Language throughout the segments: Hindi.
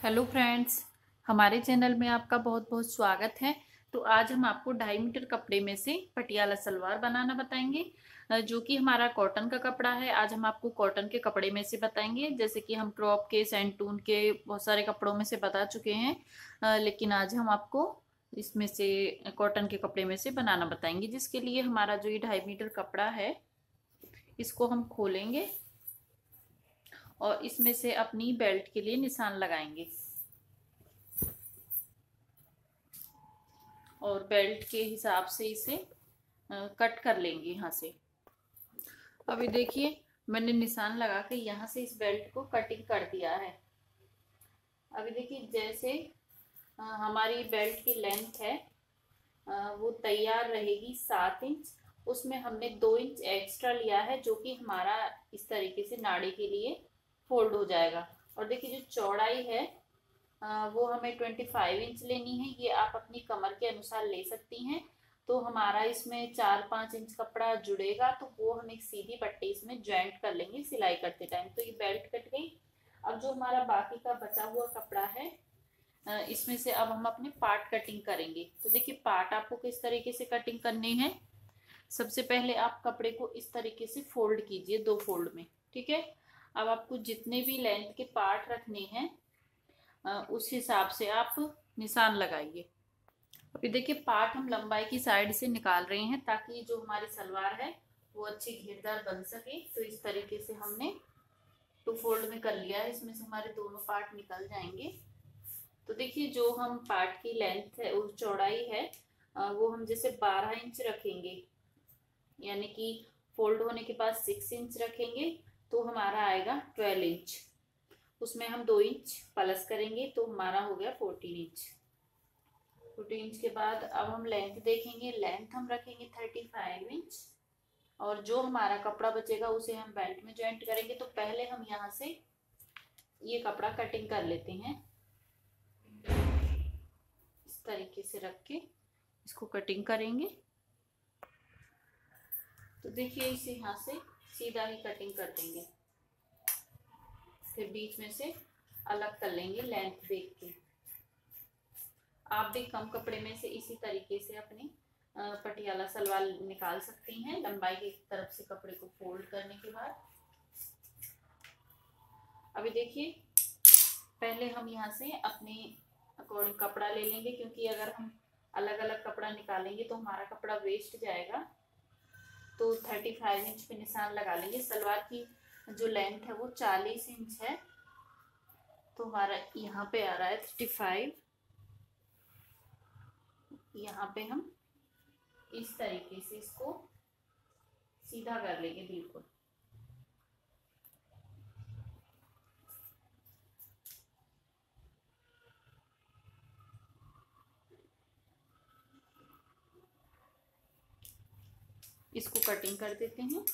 हेलो फ्रेंड्स, हमारे चैनल में आपका बहुत बहुत स्वागत है। तो आज हम आपको 2.5 मीटर कपड़े में से पटियाला सलवार बनाना बताएंगे, जो कि हमारा कॉटन का कपड़ा है। आज हम आपको कॉटन के कपड़े में से बताएंगे। जैसे कि हम क्रॉप के, सैंटून के बहुत सारे कपड़ों में से बता चुके हैं, लेकिन आज हम आपको इसमें से कॉटन के कपड़े में से बनाना बताएंगे। जिसके लिए हमारा जो ये 2.5 मीटर कपड़ा है, इसको हम खोलेंगे और इसमें से अपनी बेल्ट के लिए निशान लगाएंगे और बेल्ट के हिसाब से इसे कट कर लेंगे यहाँ से। अभी देखिए, मैंने निशान लगा के यहाँ से इस बेल्ट को कटिंग कर दिया है। अभी देखिए, जैसे हमारी बेल्ट की लेंथ है वो तैयार रहेगी 7 इंच। उसमें हमने 2 इंच एक्स्ट्रा लिया है, जो कि हमारा इस तरीके से नाड़े के लिए फोल्ड हो जाएगा। और देखिए, जो चौड़ाई है वो हमें 25 इंच लेनी है। ये आप अपनी कमर के अनुसार ले सकती हैं। तो हमारा इसमें 4-5 इंच कपड़ा जुड़ेगा, तो वो हम एक सीधी पट्टी इसमें ज्वाइंट कर लेंगे सिलाई करते टाइम। तो ये बेल्ट कट गई। अब जो हमारा बाकी का बचा हुआ कपड़ा है, इसमें से अब हम अपने पार्ट कटिंग करेंगे। तो देखिए, पार्ट आपको किस तरीके से कटिंग करने हैं। सबसे पहले आप कपड़े को इस तरीके से फोल्ड कीजिए, 2 फोल्ड में। ठीक है। अब आपको जितने भी लेंथ के पार्ट रखने हैं उस हिसाब से आप निशान लगाइए। अभी देखिए, पार्ट हम लंबाई की साइड से निकाल रहे हैं, ताकि जो हमारी सलवार है वो अच्छी घेरदार बन सके। तो इस तरीके से हमने 2 फोल्ड में कर लिया है। इसमें से हमारे दोनों पार्ट निकल जाएंगे। तो देखिए, जो हम पार्ट की लेंथ है, वो चौड़ाई है, वो हम जैसे 12 इंच रखेंगे, यानी कि फोल्ड होने के बाद 6 इंच रखेंगे, तो हमारा आएगा 12 इंच। उसमें हम 2 इंच प्लस करेंगे, तो हमारा हो गया 14 इंच। 14 इंच के बाद अब हम लेंथ देखेंगे। लेंथ हम रखेंगे 35 इंच। और जो हमारा कपड़ा बचेगा उसे हम बेल्ट में ज्वाइंट करेंगे। तो पहले हम यहाँ से ये कपड़ा कटिंग कर लेते हैं। इस तरीके से रख के इसको कटिंग करेंगे। तो देखिए, इसे यहाँ से सीधा ही कटिंग कर देंगे, फिर बीच में से अलग कर लेंगे लेंथ देख के। आप भी कम कपड़े में से इसी तरीके से अपनी पटियाला सलवार निकाल सकती हैं, लंबाई की तरफ से कपड़े को फोल्ड करने के बाद। अभी देखिए, पहले हम यहाँ से अपने अकॉर्डिंग कपड़ा ले लेंगे, क्योंकि अगर हम अलग अलग कपड़ा निकालेंगे तो हमारा कपड़ा वेस्ट जाएगा। तो 35 इंच पे निशान लगा लेंगे। सलवार की जो लेंथ है वो 40 इंच है, तो हमारा यहाँ पे आ रहा है 35। यहाँ पे हम इस तरीके से इसको सीधा कर लेंगे बिल्कुल। इसको कटिंग कर देते हैं।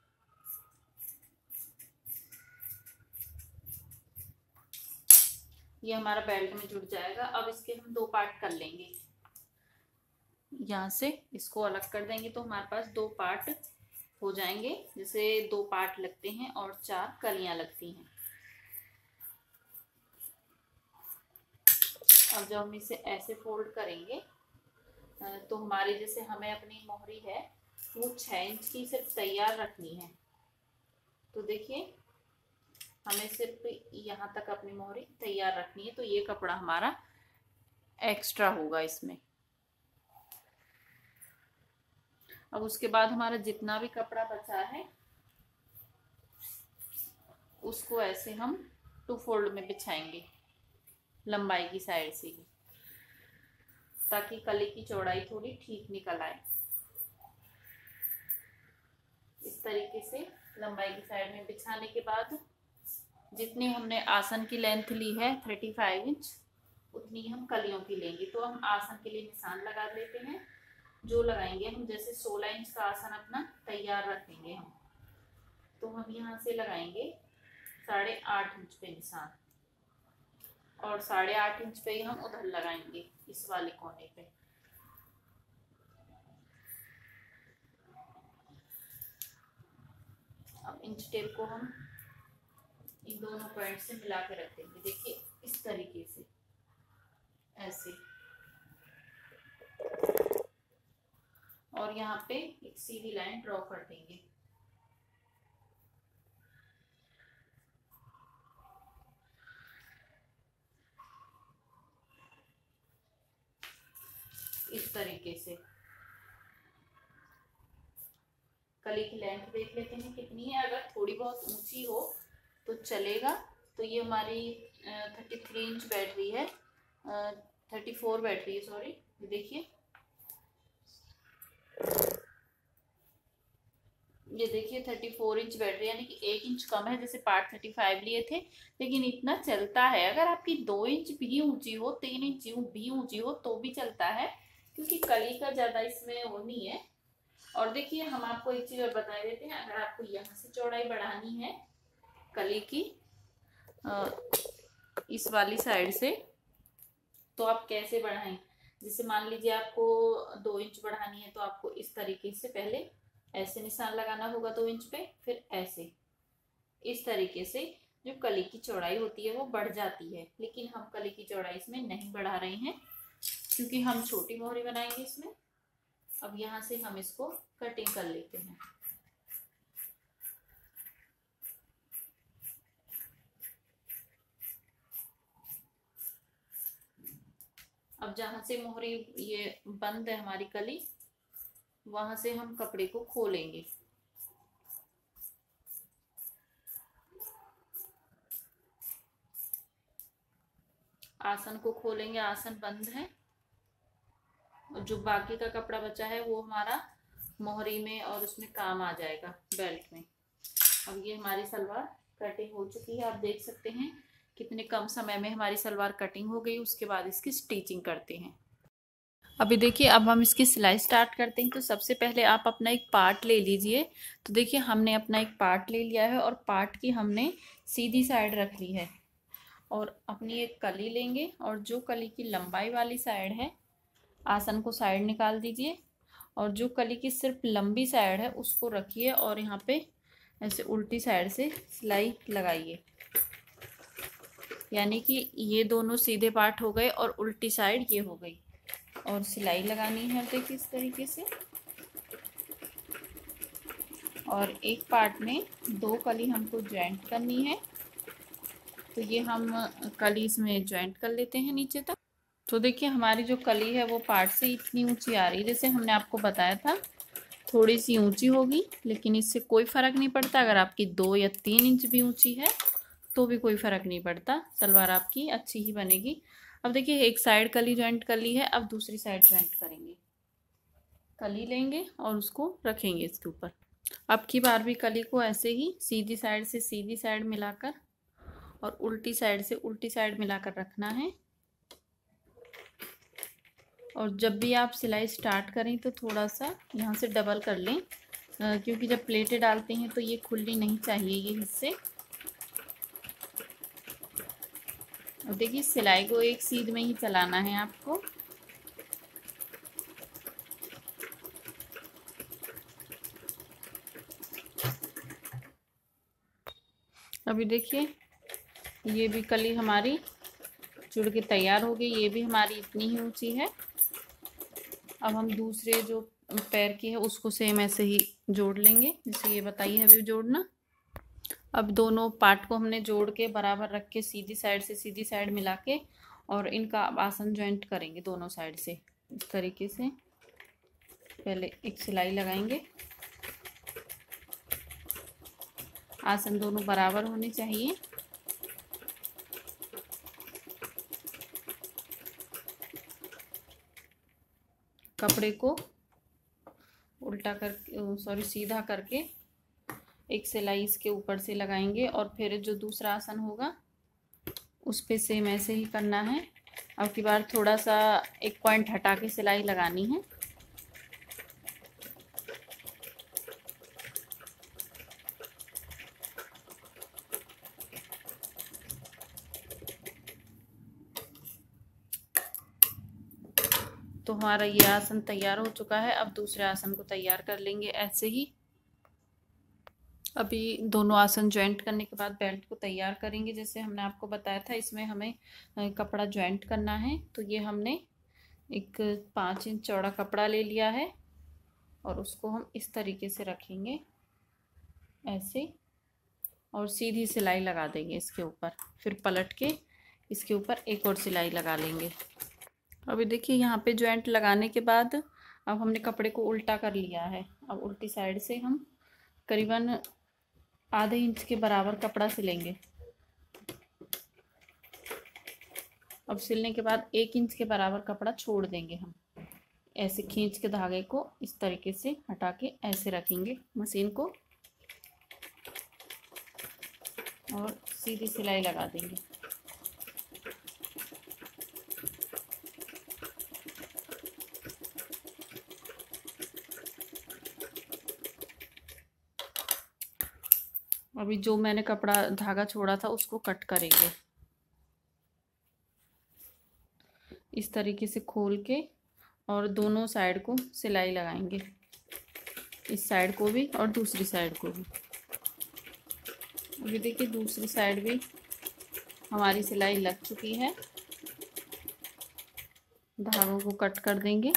ये हमारा बेल्ट में जुड़ जाएगा। अब इसके हम 2 पार्ट कर लेंगे। यहाँ से इसको अलग कर देंगे, तो हमारे पास 2 पार्ट हो जाएंगे। जैसे 2 पार्ट लगते हैं और 4 कलियां लगती हैं। अब जब हम इसे ऐसे फोल्ड करेंगे, तो हमारी जैसे हमें अपनी मोहरी है वो 6 इंच की सिर्फ तैयार रखनी है। तो देखिए, हमें सिर्फ यहाँ तक अपनी मोहरी तैयार रखनी है। तो ये कपड़ा हमारा एक्स्ट्रा होगा इसमें। अब उसके बाद हमारा जितना भी कपड़ा बचा है उसको ऐसे हम 2 फोल्ड में बिछाएंगे, लंबाई की साइड से ही, ताकि कली की चौड़ाई थोड़ी ठीक निकल आए। इस तरीके से लंबाई की साइड में बिछाने के बाद जितनी हमने आसन की लेंथ ली है 35 इंच, उतनी हम कलियों की लेंगे। तो हम आसन के लिए निशान लगा लेते हैं। जो लगाएंगे हम, जैसे 16 इंच का आसन अपना तैयार रखेंगे हम, तो हम यहाँ से लगाएंगे 8.5 इंच पे निशान, और 8.5 इंच पे ही हम उधर लगाएंगे इस वाले कोने पे। अब इंच टेप को हम इन दोनों पॉइंट से मिला के रख देंगे। देखिए, इस तरीके यहाँ पे एक सीधी लाइन ड्रॉ कर देंगे। इस तरीके से कली की लेंथ देख लेते हैं कितनी है। अगर थोड़ी बहुत ऊंची हो तो चलेगा। तो ये हमारी 33 इंच बैटरी है, 34 बैटरी है, सॉरी। ये देखिए, ये देखिए 34 इंच बैटरी, यानी कि 1 इंच कम है। जैसे पार्ट 35 लिए थे, लेकिन इतना चलता है। अगर आपकी 2 इंच भी ऊंची हो, 3 इंच भी ऊंची हो तो भी चलता है, क्योंकि कली का ज्यादा इसमें वो नहीं है। और देखिए, हम आपको एक चीज और बता देते हैं। अगर आपको यहाँ से चौड़ाई बढ़ानी है कली की, इस वाली साइड से, तो आप कैसे बढ़ाएं। जैसे मान लीजिए आपको 2 इंच बढ़ानी है, तो आपको इस तरीके से पहले ऐसे निशान लगाना होगा 2 इंच पे, फिर ऐसे। इस तरीके से जो कली की चौड़ाई होती है वो बढ़ जाती है। लेकिन हम कली की चौड़ाई इसमें नहीं बढ़ा रहे हैं, क्योंकि हम छोटी मोहरी बनाएंगे इसमें। अब यहाँ से हम इसको कटिंग कर लेते हैं। अब जहां से मोहरी ये बंद है हमारी कली, वहां से हम कपड़े को खोलेंगे। आसन को खोलेंगे, आसन बंद है। और जो बाकी का कपड़ा बचा है वो हमारा मोहरी में और उसमें काम आ जाएगा, बेल्ट में। अब ये हमारी सलवार कटिंग हो चुकी है। आप देख सकते हैं कितने कम समय में हमारी सलवार कटिंग हो गई। उसके बाद इसकी स्टिचिंग करते हैं। अभी देखिए, अब हम इसकी सिलाई स्टार्ट करते हैं। तो सबसे पहले आप अपना एक पार्ट ले लीजिए। तो देखिए, हमने अपना एक पार्ट ले लिया है और पार्ट की हमने सीधी साइड रख ली है। और अपनी एक कली लेंगे और जो कली की लंबाई वाली साइड है, आसन को साइड निकाल दीजिए। और जो कली की सिर्फ लंबी साइड है उसको रखिए और यहाँ पे ऐसे उल्टी साइड से सिलाई लगाइए। यानी कि ये दोनों सीधे पार्ट हो गए और उल्टी साइड ये हो गई। और सिलाई लगानी है देखिए इस तरीके से। और एक पार्ट में 2 कली हमको ज्वाइंट करनी है। तो ये हम कली इसमें ज्वाइंट कर लेते हैं नीचे तक। तो देखिए, हमारी जो कली है वो पार्ट से इतनी ऊंची आ रही है, जैसे हमने आपको बताया था थोड़ी सी ऊंची होगी, लेकिन इससे कोई फ़र्क नहीं पड़ता। अगर आपकी 2 या 3 इंच भी ऊंची है तो भी कोई फ़र्क नहीं पड़ता, सलवार आपकी अच्छी ही बनेगी। अब देखिए, एक साइड कली ज्वाइंट कर ली है, अब दूसरी साइड ज्वाइंट करेंगे। कली लेंगे और उसको रखेंगे इसके ऊपर। अब की बार भी कली को ऐसे ही सीधी साइड से सीधी साइड मिलाकर और उल्टी साइड से उल्टी साइड मिलाकर रखना है। और जब भी आप सिलाई स्टार्ट करें तो थोड़ा सा यहाँ से डबल कर लें, क्योंकि जब प्लेटें डालते हैं तो ये खुलनी नहीं चाहिए ये हिस्से। और देखिए, सिलाई को एक सीध में ही चलाना है आपको। अभी देखिए, ये भी कली हमारी जुड़ के तैयार हो गई। ये भी हमारी इतनी ही ऊंची है। अब हम दूसरे जो पैर की है उसको सेम ऐसे ही जोड़ लेंगे, जैसे ये बताइए अभी जोड़ना। अब दोनों पार्ट को हमने जोड़ के बराबर रख के सीधी साइड से सीधी साइड मिला के और इनका आसन ज्वाइंट करेंगे दोनों साइड से इस तरीके से। पहले एक सिलाई लगाएंगे। आसन दोनों बराबर होने चाहिए। कपड़े को उल्टा कर, सॉरी, सीधा करके एक सिलाई इसके ऊपर से लगाएंगे और फिर जो दूसरा आसन होगा उस पे सेम ऐसे ही करना है। अब की बार थोड़ा सा एक पॉइंट हटा के सिलाई लगानी है। तो हमारा ये आसन तैयार हो चुका है। अब दूसरे आसन को तैयार कर लेंगे ऐसे ही। अभी दोनों आसन ज्वाइंट करने के बाद बेल्ट को तैयार करेंगे। जैसे हमने आपको बताया था, इसमें हमें कपड़ा ज्वाइंट करना है। तो ये हमने एक 5 इंच चौड़ा कपड़ा ले लिया है और उसको हम इस तरीके से रखेंगे ऐसे, और सीधी सिलाई लगा देंगे इसके ऊपर। फिर पलट के इसके ऊपर एक और सिलाई लगा लेंगे। अभी देखिए यहाँ पे जॉइंट लगाने के बाद अब हमने कपड़े को उल्टा कर लिया है। अब उल्टी साइड से हम करीबन आधे इंच के बराबर कपड़ा सिलेंगे। अब सिलने के बाद 1 इंच के बराबर कपड़ा छोड़ देंगे हम। ऐसे खींच के धागे को इस तरीके से हटा के ऐसे रखेंगे मशीन को और सीधी सिलाई लगा देंगे। अभी जो मैंने कपड़ा धागा छोड़ा था उसको कट करेंगे इस तरीके से खोल के, और दोनों साइड को सिलाई लगाएंगे, इस साइड को भी और दूसरी साइड को भी। अभी देखिए दूसरी साइड भी हमारी सिलाई लग चुकी है। धागों को कट कर देंगे।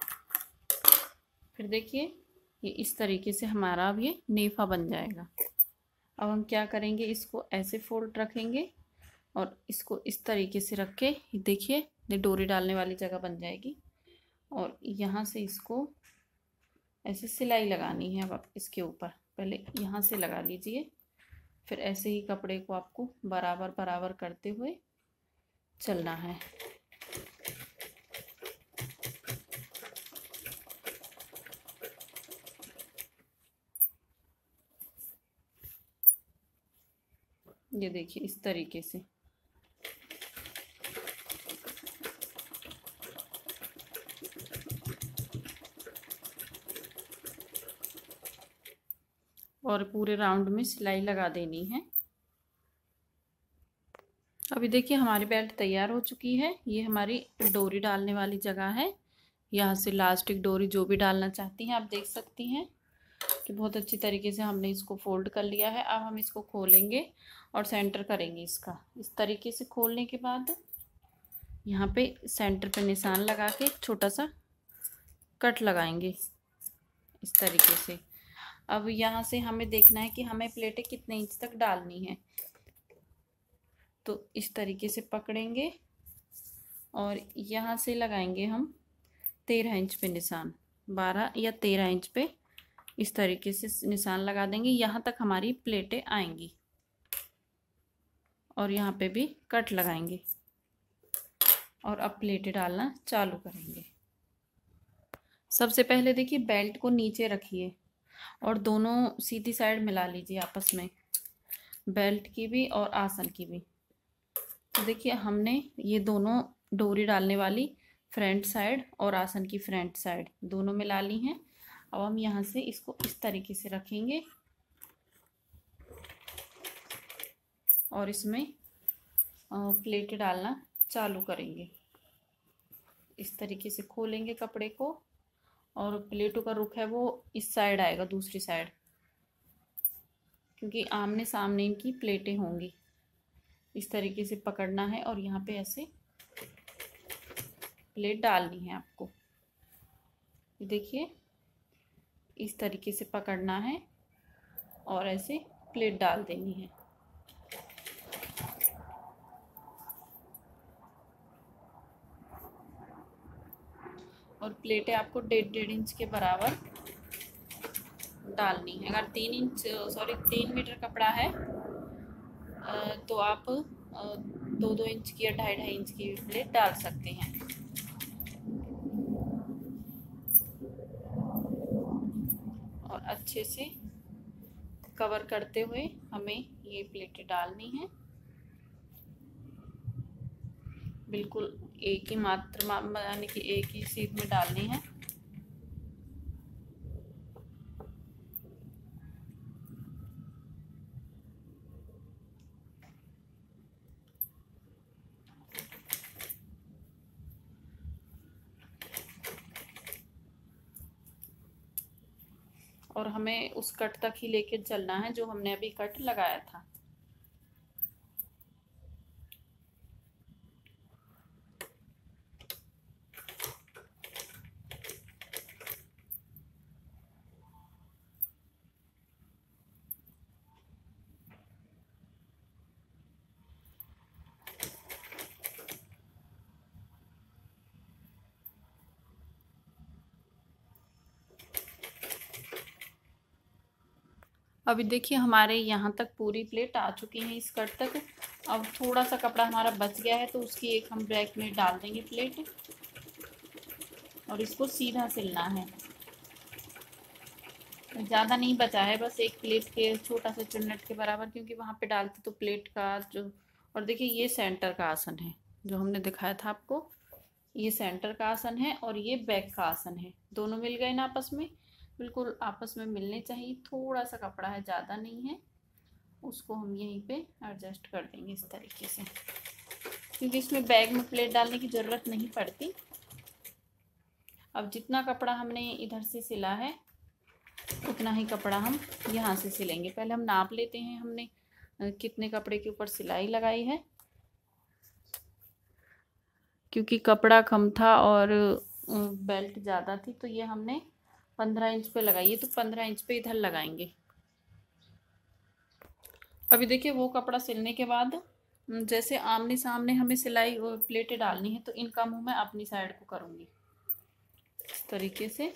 फिर देखिए ये इस तरीके से हमारा अब ये नेफा बन जाएगा। अब हम क्या करेंगे, इसको ऐसे फोल्ड रखेंगे और इसको इस तरीके से रख के देखिए ये डोरी डालने वाली जगह बन जाएगी। और यहाँ से इसको ऐसे सिलाई लगानी है। अब इसके ऊपर पहले यहाँ से लगा लीजिए, फिर ऐसे ही कपड़े को आपको बराबर बराबर करते हुए चलना है। ये देखिए इस तरीके से। और पूरे राउंड में सिलाई लगा देनी है। अभी देखिए हमारी बेल्ट तैयार हो चुकी है। ये हमारी डोरी डालने वाली जगह है। यहाँ से इलास्टिक डोरी जो भी डालना चाहती हैं आप देख सकती हैं कि बहुत अच्छी तरीके से हमने इसको फोल्ड कर लिया है। अब हम इसको खोलेंगे और सेंटर करेंगे इसका। इस तरीके से खोलने के बाद यहाँ पे सेंटर पे निशान लगा के छोटा सा कट लगाएंगे इस तरीके से। अब यहाँ से हमें देखना है कि हमें प्लेटें कितने इंच तक डालनी है। तो इस तरीके से पकड़ेंगे और यहाँ से लगाएंगे हम 13 इंच पे निशान, 12 या 13 इंच पे इस तरीके से निशान लगा देंगे। यहाँ तक हमारी प्लेटें आएंगी और यहाँ पे भी कट लगाएंगे और अब प्लेटें डालना चालू करेंगे। सबसे पहले देखिए बेल्ट को नीचे रखिए और दोनों सीधी साइड मिला लीजिए आपस में, बेल्ट की भी और आसन की भी। तो देखिए हमने ये दोनों डोरी डालने वाली फ्रंट साइड और आसन की फ्रंट साइड दोनों मिला ली हैं। अब हम यहाँ से इसको इस तरीके से रखेंगे और इसमें प्लेटें डालना चालू करेंगे। इस तरीके से खोलेंगे कपड़े को और प्लेटों का रुख है वो इस साइड आएगा, दूसरी साइड, क्योंकि आमने सामने इनकी प्लेटें होंगी। इस तरीके से पकड़ना है और यहाँ पे ऐसे प्लेट डालनी है आपको। देखिए इस तरीके से पकड़ना है और ऐसे प्लेट डाल देनी है। और प्लेटें आपको 1.5 इंच के बराबर डालनी है। अगर 3 मीटर कपड़ा है तो आप 2-2 इंच की या 2.5 इंच की प्लेट डाल सकते हैं। और अच्छे से कवर करते हुए हमें ये प्लेटें डालनी है। बिल्कुल एक ही मात्रा यानी कि एक ही सीध में डालनी है। और हमें उस कट तक ही लेके चलना है जो हमने अभी कट लगाया था। अभी देखिए हमारे यहाँ तक पूरी प्लेट आ चुकी है इस कट तक। अब थोड़ा सा कपड़ा हमारा बच गया है तो उसकी एक हम बैक में डाल देंगे प्लेट और इसको सीधा सिलना है। ज़्यादा नहीं बचा है, बस एक प्लेट के छोटा सा चुन्नट के बराबर, क्योंकि वहाँ पे डालते तो प्लेट का जो। और देखिए ये सेंटर का आसन है जो हमने दिखाया था आपको, ये सेंटर का आसन है और ये बैक का आसन है। दोनों मिल गए ना आपस में, बिल्कुल आपस में मिलने चाहिए। थोड़ा सा कपड़ा है, ज़्यादा नहीं है, उसको हम यहीं पे एडजस्ट कर देंगे इस तरीके से, क्योंकि इसमें बैग में प्लेट डालने की ज़रूरत नहीं पड़ती। अब जितना कपड़ा हमने इधर से सिला है उतना ही कपड़ा हम यहाँ से सिलेंगे। पहले हम नाप लेते हैं हमने कितने कपड़े के ऊपर सिलाई लगाई है, क्योंकि कपड़ा कम था और बेल्ट ज़्यादा थी, तो ये हमने 15 इंच पे लगाई है, तो 15 इंच पे इधर लगाएंगे। अभी देखिए वो कपड़ा सिलने के बाद जैसे आमने सामने हमें सिलाई प्लेटें डालनी है, तो इनका मुंह मैं अपनी साइड को करूँगी इस तरीके से।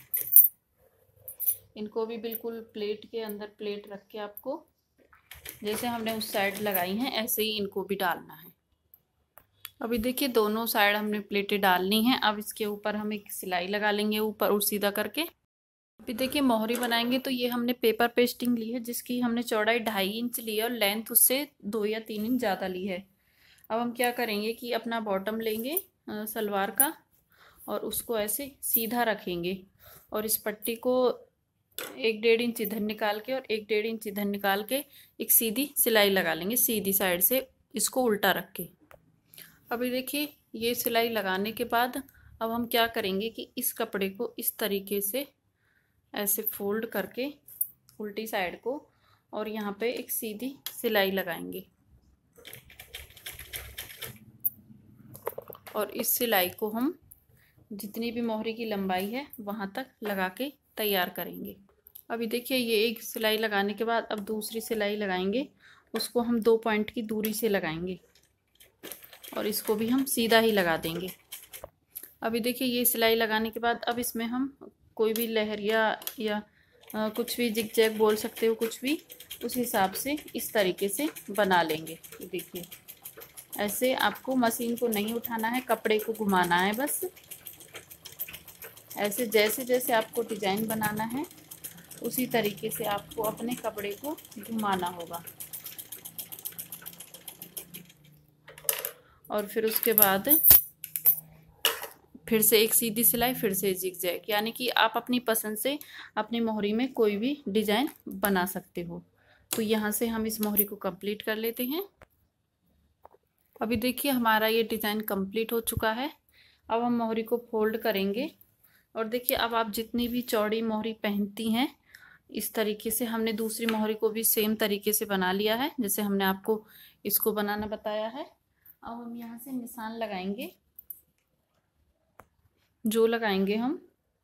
इनको भी बिल्कुल प्लेट के अंदर प्लेट रख के आपको जैसे हमने उस साइड लगाई हैं ऐसे ही इनको भी डालना है। अभी देखिए दोनों साइड हमने प्लेटें डालनी हैं। अब इसके ऊपर हम एक सिलाई लगा लेंगे ऊपर और सीधा करके। अभी देखिए मोहरी बनाएंगे तो ये हमने पेपर पेस्टिंग ली है, जिसकी हमने चौड़ाई 2.5 इंच ली है और लेंथ उससे 2 या 3 इंच ज़्यादा ली है। अब हम क्या करेंगे कि अपना बॉटम लेंगे सलवार का और उसको ऐसे सीधा रखेंगे और इस पट्टी को 1-1.5 इंच इधर निकाल के और 1-1.5 इंच इधर निकाल के एक सीधी सिलाई लगा लेंगे सीधी साइड से, इसको उल्टा रख के। अभी देखिए ये सिलाई लगाने के बाद अब हम क्या करेंगे कि इस कपड़े को इस तरीके से ऐसे फोल्ड करके उल्टी साइड को और यहाँ पे एक सीधी सिलाई लगाएंगे और इस सिलाई को हम जितनी भी मोहरी की लंबाई है वहाँ तक लगा के तैयार करेंगे। अभी देखिए ये एक सिलाई लगाने के बाद अब दूसरी सिलाई लगाएंगे, उसको हम 2 पॉइंट की दूरी से लगाएंगे और इसको भी हम सीधा ही लगा देंगे। अभी देखिए ये सिलाई लगाने के बाद अब इसमें हम कोई भी लहरिया या कुछ भी जिग जैग बोल सकते हो, कुछ भी उस हिसाब से इस तरीके से बना लेंगे। देखिए ऐसे आपको मशीन को नहीं उठाना है, कपड़े को घुमाना है बस। ऐसे जैसे जैसे आपको डिजाइन बनाना है उसी तरीके से आपको अपने कपड़े को घुमाना होगा। और फिर उसके बाद फिर से एक सीधी सिलाई, फिर से जिगजैग, यानी कि आप अपनी पसंद से अपनी मोहरी में कोई भी डिजाइन बना सकते हो। तो यहाँ से हम इस मोहरी को कंप्लीट कर लेते हैं। अभी देखिए हमारा ये डिज़ाइन कंप्लीट हो चुका है। अब हम मोहरी को फोल्ड करेंगे और देखिए अब आप जितनी भी चौड़ी मोहरी पहनती हैं इस तरीके से हमने दूसरी मोहरी को भी सेम तरीके से बना लिया है जैसे हमने आपको इसको बनाना बताया है। अब हम यहाँ से निशान लगाएंगे, जो लगाएंगे हम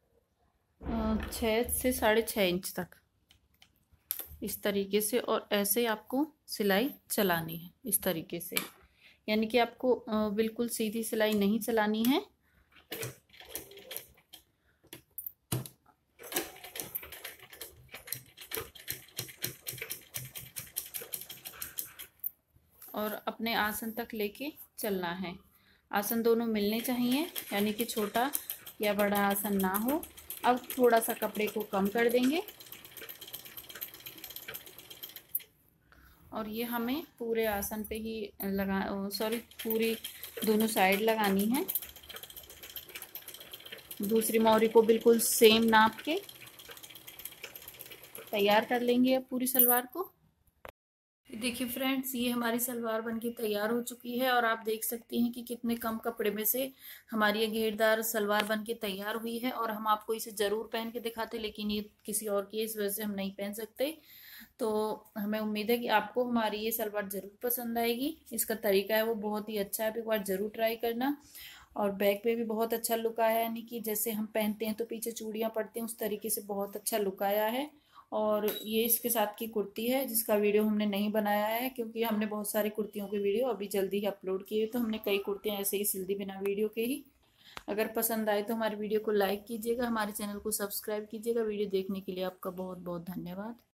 6 से 6.5 इंच तक इस तरीके से, और ऐसे आपको सिलाई चलानी है इस तरीके से, यानी कि आपको बिल्कुल सीधी सिलाई नहीं चलानी है। और अपने आसन तक लेके चलना है। आसन दोनों मिलने चाहिए, यानी कि छोटा या बड़ा आसन ना हो। अब थोड़ा सा कपड़े को कम कर देंगे और ये हमें पूरे आसन पे ही पूरी दोनों साइड लगानी है। दूसरी मोहरी को बिल्कुल सेम नाप के तैयार कर लेंगे अब पूरी सलवार को। देखिए फ्रेंड्स ये हमारी सलवार बनके तैयार हो चुकी है और आप देख सकती हैं कि कितने कम कपड़े में से हमारी ये घेरदार सलवार बनके तैयार हुई है। और हम आपको इसे ज़रूर पहन के दिखाते, लेकिन ये किसी और की है इस वजह से हम नहीं पहन सकते। तो हमें उम्मीद है कि आपको हमारी ये सलवार ज़रूर पसंद आएगी। इसका तरीका है वो बहुत ही अच्छा है, आप एक बार ज़रूर ट्राई करना। और बैक पे भी बहुत अच्छा लुक आया है, यानी कि जैसे हम पहनते हैं तो पीछे चूड़ियाँ पड़ती हैं उस तरीके से बहुत अच्छा लुक आया है। और ये इसके साथ की कुर्ती है जिसका वीडियो हमने नहीं बनाया है, क्योंकि हमने बहुत सारी कुर्तियों के वीडियो अभी जल्दी ही अपलोड किए, तो हमने कई कुर्तियाँ ऐसे ही सिल दी बिना वीडियो के ही। अगर पसंद आए तो हमारे वीडियो को लाइक कीजिएगा, हमारे चैनल को सब्सक्राइब कीजिएगा। वीडियो देखने के लिए आपका बहुत बहुत धन्यवाद।